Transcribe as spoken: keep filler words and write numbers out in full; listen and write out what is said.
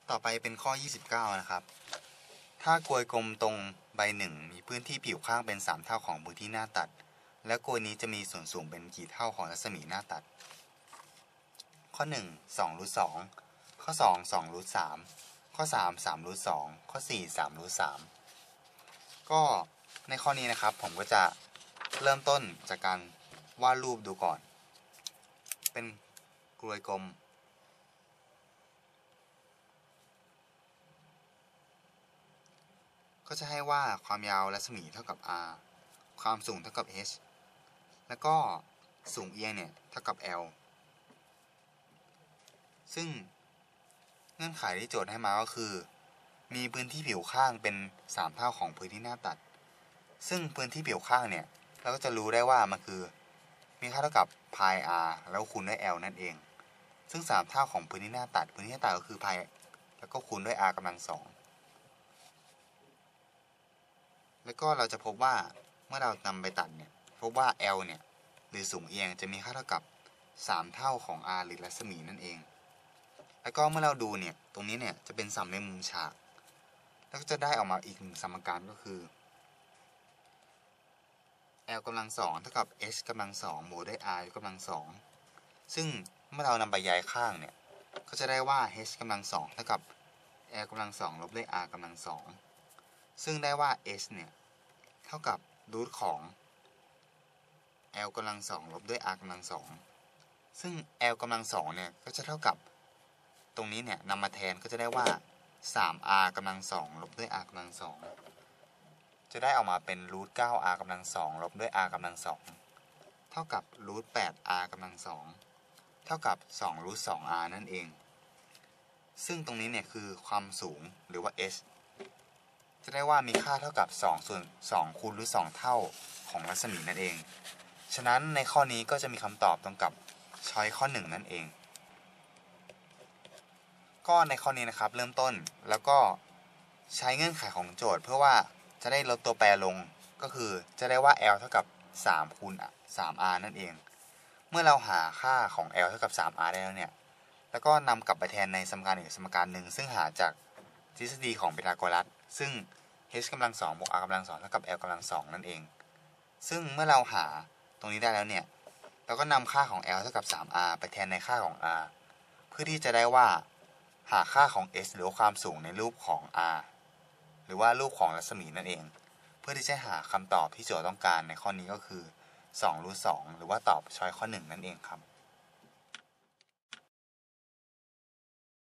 ต่อไปเป็นข้อยี่สิบเก้านะครับถ้ากลวยกลมตรงใบหนึ่งมีพื้นที่ผิวข้างเป็นสามเท่าของพื้นที่หน้าตัดและกลวยนี้จะมีส่วนสูงเป็นกี่เท่าของรัศมีหน้าตัดข้อหนึ่ง สองรูทสองข้อสอง สองรูทสามข้อสาม สามรูทสองข้อสี่ สามรูทสามก็ในข้อนี้นะครับผมก็จะเริ่มต้นจากการวาดรูปดูก่อนเป็นกลวยกลมก็จะให้ว่าความยาวรัศมีเท่ากับ r ความสูงเท่ากับ h แล้วก็สูงเอียงเนี่ยเท่ากับ l ซึ่งเงื่อนไขที่โจทย์ให้มาก็คือมีพื้นที่ผิวข้างเป็นสามเท่าของพื้นที่หน้าตัดซึ่งพื้นที่ผิวข้างเนี่ยเราก็จะรู้ได้ว่ามันคือมีค่าเท่ากับ pi r แล้วคูณด้วย l นั่นเองซึ่งสามเท่าของพื้นที่หน้าตัดพื้นที่หน้าตัดก็คือ pi แล้วก็คูณด้วย r กำลังสองแล้วก็เราจะพบว่าเมื่อเรานำไปตัดเนี่ยพบว่า l เนี่ยหรือสูงเอียงจะมีค่าเท่ากับสามเท่าของ r หรือรัศมีนั่นเองแล้วก็เมื่อเราดูเนี่ยตรงนี้เนี่ยจะเป็นสามในมุมฉากแล้วก็จะได้ออกมาอีกหนึ่งสมการก็คือ l กำลังสองเท่ากับ h กำลังสองบวกด้วย r กำลังสองซึ่งเมื่อเรานำไปย้ายข้างเนี่ยก็จะได้ว่า h กำลังสองเท่ากับ l กำลังสองลบด้วย r กำลังสองซึ่งได้ว่า h เนี่ยเท่ากับรูทของ l กำลังสองลบด้วย r กำลังสองซึ่ง l กำลังสองเนี่ยก็จะเท่ากับตรงนี้เนี่ยนำมาแทนก็จะได้ว่า สาม r กำลังสองลบด้วย r กำลังสองจะได้ออกมาเป็นรูท เก้า r กำลังสองลบด้วย r กำลังสองเท่ากับรูท แปด r กำลังสองเท่ากับสองรูท สอง r นั่นเองซึ่งตรงนี้เนี่ยคือความสูงหรือว่า h จะได้ว่ามีค่าเท่ากับสองส่วนสองคูณรูทสองเท่าของรัศมีนั่นเองฉะนั้นในข้อนี้ก็จะมีคำตอบตรงกับช้อยข้อหนึ่งนั่นเองก็ในข้อนี้นะครับเริ่มต้นแล้วก็ใช้เงื่อนไขของโจทย์เพื่อว่าจะได้ลดตัวแปรลงก็คือจะได้ว่า l เท่ากับสามคูณ สาม r นั่นเองเมื่อเราหาค่าของ l เท่ากับสาม r ได้แล้วเนี่ยแล้วก็นำกลับไปแทนในสมการอีกสมการหนึ่งซึ่งหาจากทฤษฎีของพีทาโกรัสซึ่ง h กำลังสองบวก r กำลังสองเท่ากับ l กำลังสองนั่นเองซึ่งเมื่อเราหาตรงนี้ได้แล้วเนี่ยเราก็นำค่าของ l เท่ากับ สาม r ไปแทนในค่าของ r เพื่อที่จะได้ว่าหาค่าของ h หรือความสูงในรูปของ r หรือว่ารูปของรัศมีนั่นเองเพื่อที่จะหาคำตอบที่โจทย์ต้องการในข้อนี้ก็คือสองรูทสองหรือว่าตอบช้อยข้อหนึ่งนั่นเองครับ